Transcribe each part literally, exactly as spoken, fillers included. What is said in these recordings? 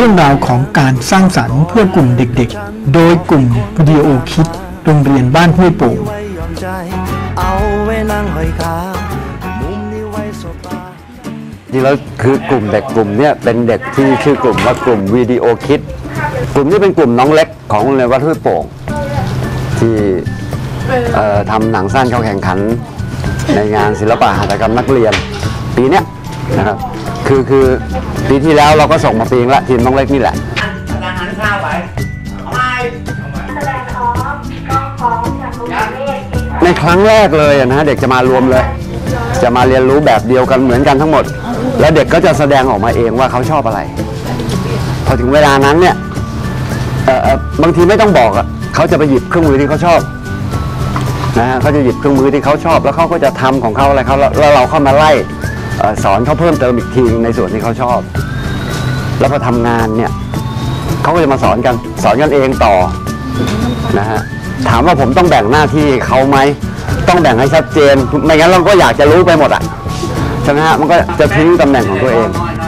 รื่องราวของการสร้างสรรค์เพื่อกลุ่มเด็กๆโดยกลุ่มวิดีโอคิดโรงเรียนบ้านห้วยโป่งจริงแล้วคือกลุ่มเด็กกลุ่มนี้เป็นเด็กที่ชื่อกลุ่มว่ากลุ่มวิดีโอคิดกลุ่มนี้เป็นกลุ่มน้องเล็กของโรงเรียนวัดห้วยโป่งที่ทำหนังสั้นเข้าแข่งขันในงานศิลปะหัตถกรรมนักเรียนปีนี้นะครับคือคือปีที่แล้วเราก็ส่งมาปีนึงละทีมน้องเล็กนี่แหละในครั้งแรกเลยนะฮะเด็กจะมารวมเลยจะมาเรียนรู้แบบเดียวกันเหมือนกันทั้งหมดแล้วเด็กก็จะแสดงออกมาเองว่าเขาชอบอะไรพอถึงเวลานั้นเนี่ยบางทีไม่ต้องบอกอ่ะเขาจะไปหยิบเครื่องมือที่เขาชอบนะฮะเขาจะหยิบเครื่องมือที่เขาชอบแล้วเขาก็จะทำของเขาอะไรเขาแล้วเราเข้ามาไล่สอนเขาเพิ่มเติมอีกทีในส่วนที่เขาชอบแล้วพอทำงานเนี่ยเขาก็จะมาสอนกันสอนกันเองต่อนะฮะถามว่าผมต้องแบ่งหน้าที่เขาไหมต้องแบ่งให้ชัดเจนไม่งั้นเราก็อยากจะรู้ไปหมดอ่ะใช่ไหมฮะมันก็จะทิ้งตำแหน่งของตัวเอง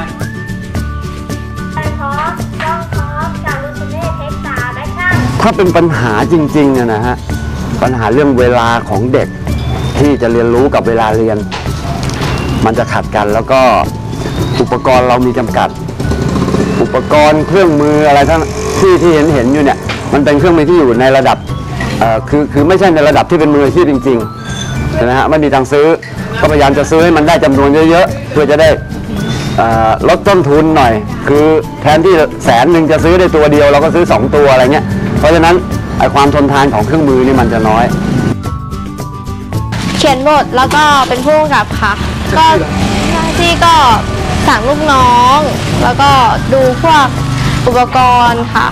ถ้าเป็นปัญหาจริงๆนะฮะปัญหาเรื่องเวลาของเด็กที่จะเรียนรู้กับเวลาเรียนมันจะขัดกันแล้วก็อุปกรณ์เรามีจำกัดอุปกรณ์เครื่องมืออะไรทั้งที่ที่เห็นเห็นอยู่เนี่ยมันเป็นเครื่องมือที่อยู่ในระดับคือคือไม่ใช่ในระดับที่เป็นมืออาชีพจริงๆนะฮะไม่มีทางซื้อก็พยายามจะซื้อให้มันได้จำนวนเยอะๆเพื่อจะได้ลดต้นทุนหน่อยคือแทนที่แสนหนึ่งจะซื้อได้ตัวเดียวเราก็ซื้อสองตัวอะไรเงี้ยเพราะฉะนั้นไอความทนทานของเครื่องมือนี่มันจะน้อยเขียนบทแล้วก็เป็นผู้กำกับค่ะก็หน้าที่ก็สั่งลูกน้องแล้วก็ดูพวกอุปกรณ์ค่ะ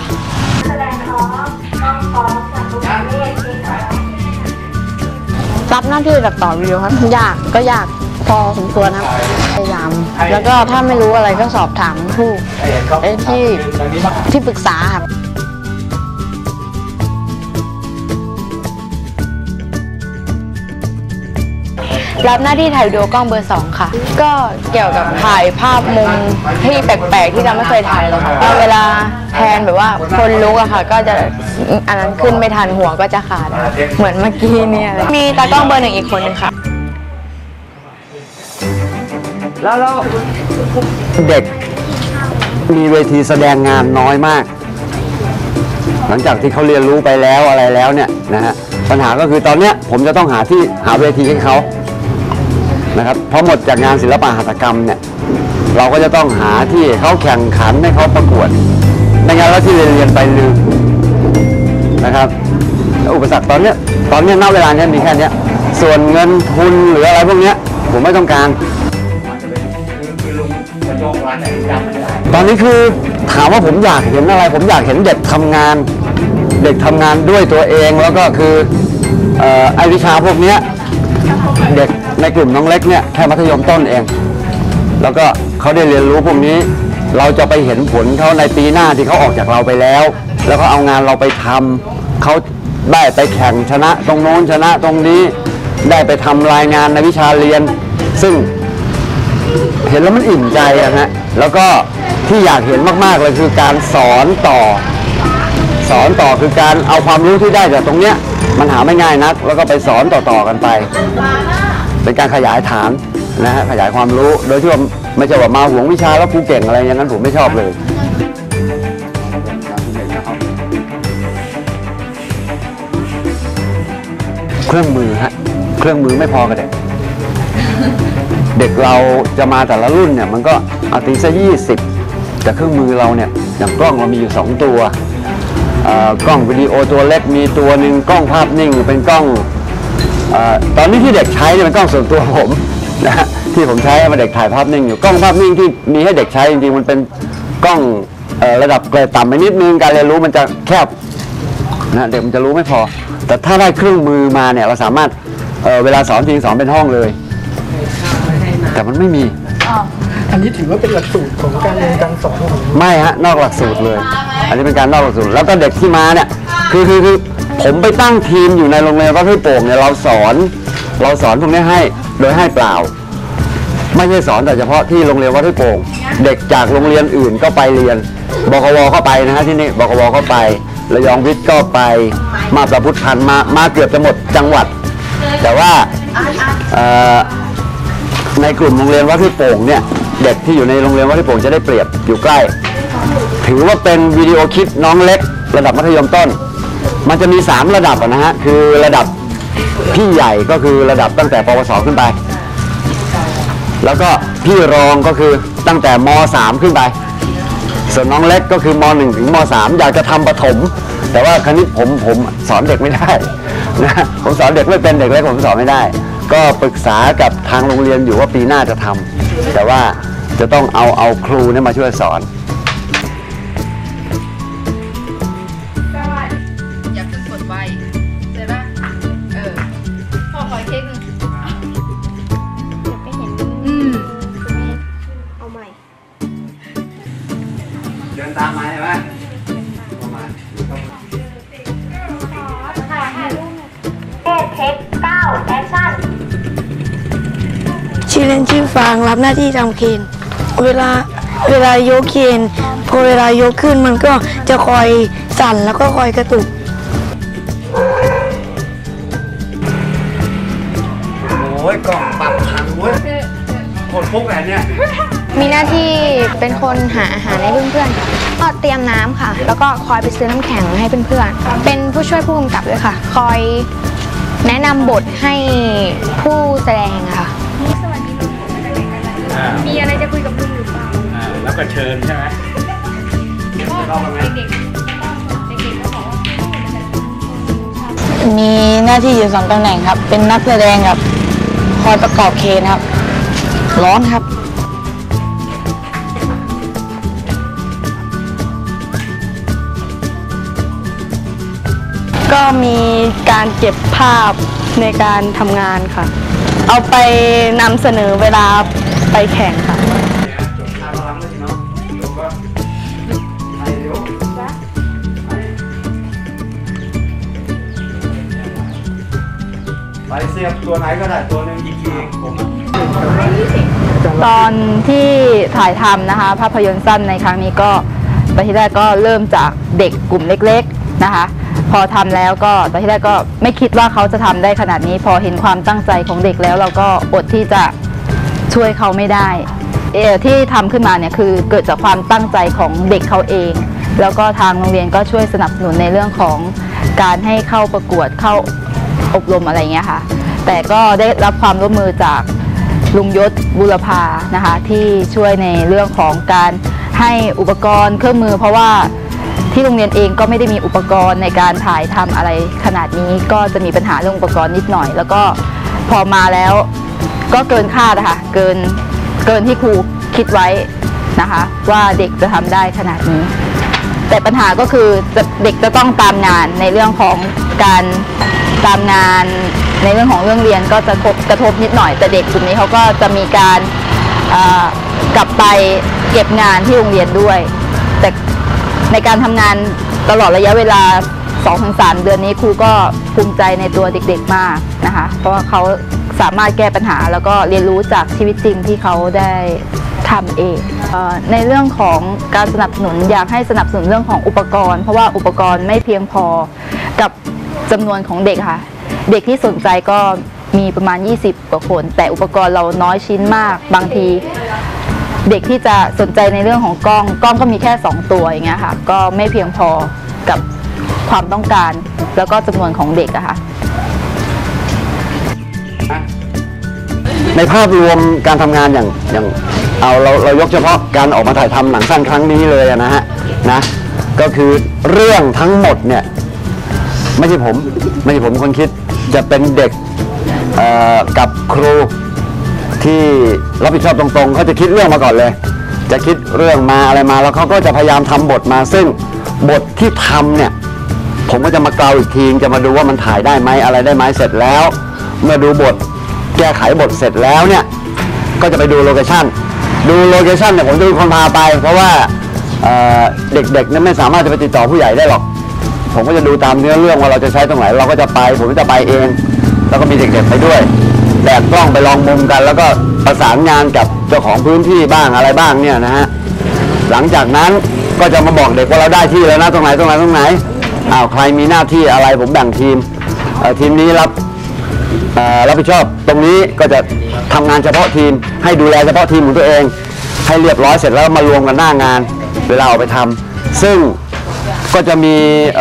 รับหน้าที่ตัดต่อวิดีโอครับยากก็ยากพอสมควรครับพยายามแล้วก็ถ้าไม่รู้อะไรก็สอบถามผู้ที่ที่ปรึกษาครับรับหน้าที่ถ่ายวิดีโอกล้องเบอร์สองค่ะก็เกี่ยวกับถ่ายภาพมุมที่แปลกๆที่เราไม่เคยถ่ายเลยค่ะเวลาแทนแบบว่าคนลุกอะค่ะก็จะอันนั้นขึ้นไม่ทันหัวก็จะขาดเหมือนเมื่อกี้เนี่ยมีตากล้องเบอร์หนึ่งอีกคนนึงค่ะแล้วเด็กมีเวทีแสดงงานน้อยมากหลังจากที่เขาเรียนรู้ไปแล้วอะไรแล้วเนี่ยนะฮะปัญหาก็คือตอนเนี้ยผมจะต้องหาที่หาเวทีให้เขานะครับพอหมดจากงานศิลปะหัตถกรรมเนี่ยเราก็จะต้องหาที่เขาแข่งขันให้เขาประกวดไม่งั้นแล้วที่เรียนเรียนไปลืมนะครับอุปสรรคตอนเนี้ยตอนเนี้ยณเวลานี้มีแค่นี้ส่วนเงินทุนหรืออะไรพวกนี้ผมไม่ต้องการตอนนี้คือถามว่าผมอยากเห็นอะไรผมอยากเห็นเด็กทำงานเด็กทำงานด้วยตัวเองแล้วก็คือไอวิชาพวกนี้เด็กในกลุ่มน้องเล็กเนี่ยแค่มัธยมต้นเองแล้วก็เขาได้เรียนรู้พวกนี้เราจะไปเห็นผลเขาในปีหน้าที่เขาออกจากเราไปแล้วแล้วก็เอางานเราไปทำเขาได้ไปแข่งชนะตรงโน้นชนะตรงนี้ได้ไปทำรายงานในวิชาเรียนซึ่งเห็นแล้วมันอิ่มใจอะฮะแล้วก็ที่อยากเห็นมากๆเลยคือการสอนต่อสอนต่อคือการเอาความรู้ที่ได้จากตรงเนี้ยมันหาไม่ง่ายนักแล้วก็ไปสอนต่อๆกันไปเป็นการขยายฐานนะฮะขยายความรู้โดยที่ว่าไม่ใช่ว่ามาหวงวิชาแล้วครูเก่งอะไรอย่างนั้นผมไม่ชอบเลยเครื่องมือฮะเครื่องมือไม่พอกับเด็กเด็กเราจะมาแต่ละรุ่นเนี่ยมันก็อาตีซะยี่สิบแต่เครื่องมือเราเนี่ยอย่างกล้องเรามีอยู่สองตัวกล้องวิดีโอตัวเล็กมีตัวหนึ่งกล้องภาพนิ่งเป็นกล้องตอนนี้ที่เด็กใช้เป็นกล้องส่วนตัวผมนะที่ผมใช้มาเด็กถ่ายภาพนิ่งอยู่กล้องภาพนิ่งที่มีให้เด็กใช้จริงๆมันเป็นกล้องระดับเกรดต่ำไปนิดนึงการเรียนรู้มันจะแคบนะเด็กมันจะรู้ไม่พอแต่ถ้าได้เครื่องมือมาเนี่ยเราสามารถ เ, เวลาสอนจริงสอนเป็นห้องเลยแต่มันไม่มีอันนี้ถือว่าเป็นหลักสูตรของการเรียนการสอนไม่ฮะนอกหลักสูตรเลยอันนี้เป็นการนอกหลักสูตรแล้วก็เด็กที่มาเนี่ยคือคือคือผมไปตั้งทีมอยู่ในโรงเรียนวัดห้วยโป่งเนี่ยเราสอนเราสอนพวกนี้ให้โดยให้เปล่าไม่ใช่สอนแต่เฉพาะที่โรงเรียนวัดห้วยโป่งเด็กจากโรงเรียนอื่นก็ไปเรียนบกวก็ไปนะฮะที่นี่บกวก็ไประยองวิทย์ก็ไปมาประพุทธพันธ์มามาเกือบจะหมดจังหวัดแต่ว่าในกลุ่มโรงเรียนวัดห้วยโป่งเนี่ยเด็กที่อยู่ในโรงเรียนวัดห้วยโป่งจะได้เปรียบอยู่ใกล้ถือว่าเป็นวิดีโอคลิปน้องเล็กระดับมัธยมต้นมันจะมีสามระดับนะฮะคือระดับพี่ใหญ่ก็คือระดับตั้งแต่ปวสขึ้นไปแล้วก็พี่รองก็คือตั้งแต่มสามขึ้นไปส่วนน้องเล็กก็คือมหนึ่งถึงมสามอยากจะทำประถมแต่ว่าคณิตผมผมสอนเด็กไม่ได้นะผมสอนเด็กไม่เป็นเด็กเล็กผมสอนไม่ได้ก็ปรึกษากับทางโรงเรียนอยู่ว่าปีหน้าจะทำแต่ว่าจะต้องเอาเอาครูเนี่ยมาช่วยสอนอย่าเพิ่งกดไวเสร็จป่ะเออพ่อคอยเค้กไม่เห็นอืมเอาใหม่เดินตามมาใช่ไหมชื่อเล่นชื่อฟางรับหน้าที่ทำเคนเวลาเวลายกเคนพอเวลายกขึ้นมันก็จะคอยสั่นแล้วก็คอยกระตุกโอ้ยกล่องปรับทันเว้ยโคตรพกแบบเนี้ยมีหน้าที่เป็นคนหาอาหารให้เพื่อนๆก็เตรียมน้ำค่ะแล้วก็คอยไปซื้อน้ำแข็งให้เพื่อนๆเป็นผู้ช่วยผู้กำกับด้วยค่ะคอยแนะนำบทให้ผู้แสดงอะค่ะมีอะไรจะคุยกับลุงหรือเปล่าแล้วก็เชิญใช่ไหมมีหน้าที่อยู่สองตำแหน่งครับเป็นนักแสดงครับคอยประกอบเคนครับร้อนครับก็มีการเก็บภาพในการทำงานค่ะเอาไปนำเสนอเวลาไปแข่งค่ะไปเสียบตัวไหนก็ได้ตัวหนึ่งอีกทีผมตอนที่ถ่ายทำนะคะภาพยนตร์สั้นในครั้งนี้ก็ตอนที่แรกก็เริ่มจากเด็กกลุ่มเล็กๆนะคะพอทำแล้วก็ตอนที่แรกก็ไม่คิดว่าเขาจะทำได้ขนาดนี้พอเห็นความตั้งใจของเด็กแล้วเราก็อดที่จะช่วยเขาไม่ได้เออที่ทำขึ้นมาเนี่ยคือเกิดจากความตั้งใจของเด็กเขาเองแล้วก็ทางโรงเรียนก็ช่วยสนับสนุนในเรื่องของการให้เข้าประกวดเข้าอบรมอะไรเงี้ยค่ะแต่ก็ได้รับความร่วมมือจากลุงยศบุรพานะคะที่ช่วยในเรื่องของการให้อุปกรณ์เครื่องมือเพราะว่าที่โรงเรียนเองก็ไม่ได้มีอุปกรณ์ในการถ่ายทำอะไรขนาดนี้ก็จะมีปัญหาเรื่องอุปกรณ์นิดหน่อยแล้วก็พอมาแล้วก็เกินคาดนะคะเกินเกินที่ครูคิดไว้นะคะว่าเด็กจะทำได้ขนาดนี้แต่ปัญหาก็คือเด็กจะต้องตามงานในเรื่องของการตามงานในเรื่องของเรื่องเรียนก็จะกระทบนิดหน่อยแต่เด็กกลุ่มนี้เขาก็จะมีการกลับไปเก็บงานที่โรงเรียนด้วยแต่ในการทำงานตลอดระยะเวลา สองถึงสาม เดือนนี้ครูก็ภูมิใจในตัวเด็กๆมากนะคะเพราะว่าเขาสามารถแก้ปัญหาแล้วก็เรียนรู้จากชีวิตจริงที่เขาได้ทำเองในเรื่องของการสนับสนุนอยากให้สนับสนุนเรื่องของอุปกรณ์เพราะว่าอุปกรณ์ไม่เพียงพอกับจำนวนของเด็กค่ะเด็กที่สนใจก็มีประมาณยี่สิบกว่าคนแต่อุปกรณ์เราน้อยชิ้นมากบางทีเด็กที่จะสนใจในเรื่องของกล้องกล้องก็มีแค่สองตัวอย่างเงี้ยค่ะก็ไม่เพียงพอกับความต้องการแล้วก็จำนวนของเด็กอะค่ะในภาพรวมการทำงานอย่างอย่างเอาเราเรายกเฉพาะการออกมาถ่ายทำหนังสั้นครั้งนี้เลยนะฮะนะก็คือเรื่องทั้งหมดเนี่ยไม่ใช่ผมไม่ใช่ผมคนคิดจะเป็นเด็กกับครูที่รับผิดชอบตรงๆเขาจะคิดเรื่องมาก่อนเลยจะคิดเรื่องมาอะไรมาแล้วเขาก็จะพยายามทำบทมาซึ่งบทที่ทำเนี่ยผมก็จะมาเกลาอีกทีจะมาดูว่ามันถ่ายได้ไหมอะไรได้ไหมเสร็จแล้วเมื่อดูบทแก้ไขบทเสร็จแล้วเนี่ยก็จะไปดูโลเคชั่นดูโลเคชั่นเนี่ยผมจะเป็นคนพาไปเพราะว่าเด็กๆเนี่ยไม่สามารถจะไปติดต่อผู้ใหญ่ได้หรอกผมก็จะดูตามเนื้อเรื่องว่าเราจะใช้ตรงไหนเราก็จะไปผมก็จะไปเองแล้วก็มีเด็กๆไปด้วยแบกกล้องไปลองมุมกัน แล้วก็ประสานงานกับเจ้าของพื้นที่บ้างอะไรบ้างเนี่ยนะฮะหลังจากนั้นก็จะมาบอกเด็กว่าเราได้ที่แล้วนะตรงไหนตรงไหนตรงไหนอ้าวใครมีหน้าที่อะไรผมแบ่งทีมทีมนี้รับรับผิดชอบตรงนี้ก็จะทำงานเฉพาะทีมให้ดูแลเฉพาะทีมของตัวเองให้เรียบร้อยเสร็จแล้วมารวมกันหน้างานเวลาเอาไปทำซึ่งก็จะมี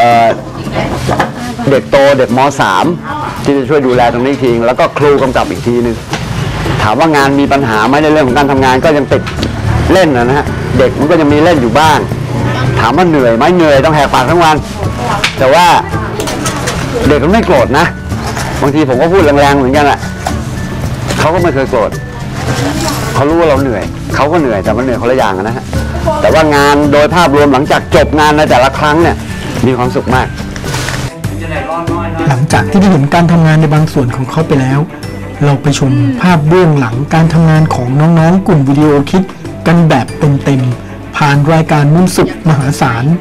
เด็กโตเด็กม.สาม ที่จะช่วยดูแลตรงนี้ทีแล้วก็ครูกำกับอีกทีนึงถามว่างานมีปัญหาไหมในเรื่องของการทำงานก็ยังติดเล่นนะฮะเด็กมันก็ยังมีเล่นอยู่บ้างถามว่าเหนื่อยไหมเหนื่อยต้องแหกปากทั้งวันแต่ว่าเด็กมันไม่โกรธนะบางทีผมก็พูดแรงๆเหมือนกันแหละเขาก็ไม่เคยโกรธเขารู้ว่าเราเหนื่อยเขาก็เหนื่อยแต่มันเหนื่อยคนละอย่างนะฮะแต่ว่างานโดยภาพรวมหลังจากจบงานในแต่ละครั้งเนี่ยมีความสุขมากหลังจากที่ได้เห็นการทำงานในบางส่วนของเขาไปแล้วเราไปชมภาพเบื้องหลังการทำงานของน้องๆกลุ่มวิดีโอคิดกันแบบเต็มๆผ่านรายการมุ่นสุขมหาศาล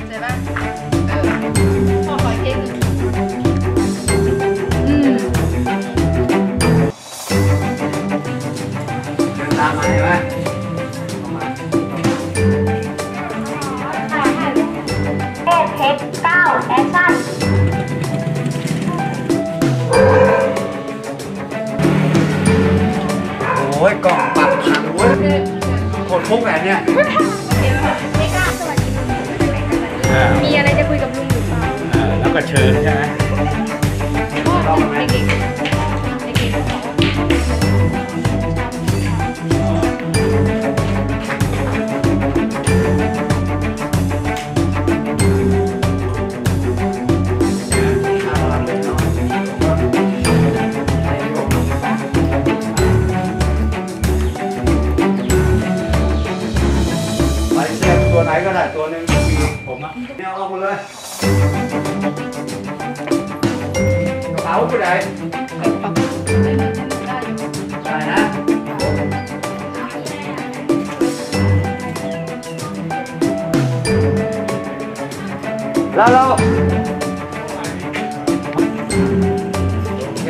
โอ้ยกล่องปักถังเว้ยโคตรฟุกแบบเนี้ยมีอะไรจะคุยกับลุงหรือเปล่าแล้วก็เชิญใช่ไหมตัวไหนก็ได้ตัวหนึ่งผมอ่ะเนี่ยเอาหมดเลยกระเป๋าผู้ใดได้นะแล้วเราโอเค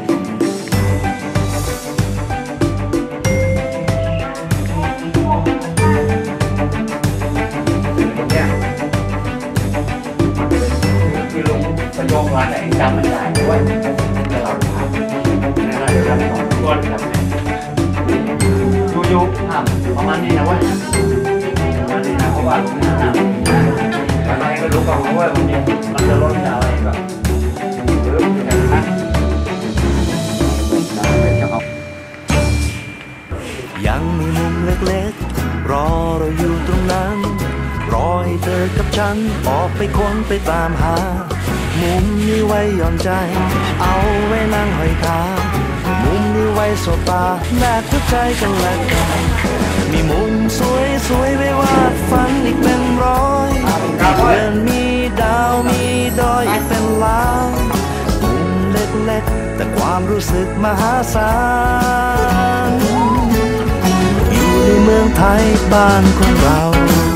โยกมาแต่จำไม่ได้ด้วยแต่เราทำนะครับเดี๋ยวทำสองตัวทำยูยูทำประมาณนี้นะเว้ยประมาณนี้นะเพราะว่าไม่ทำอะไรก็รู้ก่อนว่าวันนี้มันจะลดอะไรแบบหรือยังไงนะยังมีมุมเล็กๆรอเราอยู่ตรงนั้นรอให้เธอกับฉันออกไปค้นไปตามหามุมนี้ไว้หย่อนใจเอาไว้นั่งห้อยขามุมนี้ไว้สบตาแนบหัวใจกันและกันมีมุมสวยสวยไว้วาดฝันอีกเป็นร้อยเดือนมีดาวมีดอยอีกเป็นล้านมุมเล็กๆแต่ความรู้สึกมหาศาลอยู่ในเมืองไทยบ้านของเรา